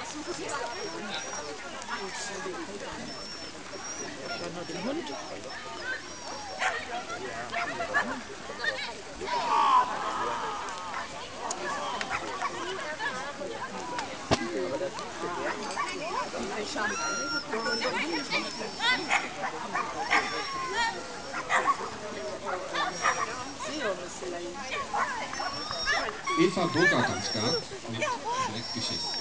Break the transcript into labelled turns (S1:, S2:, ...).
S1: Dann noch den Hund.
S2: Eva Burkhardt am Start mit Direktgeschiss.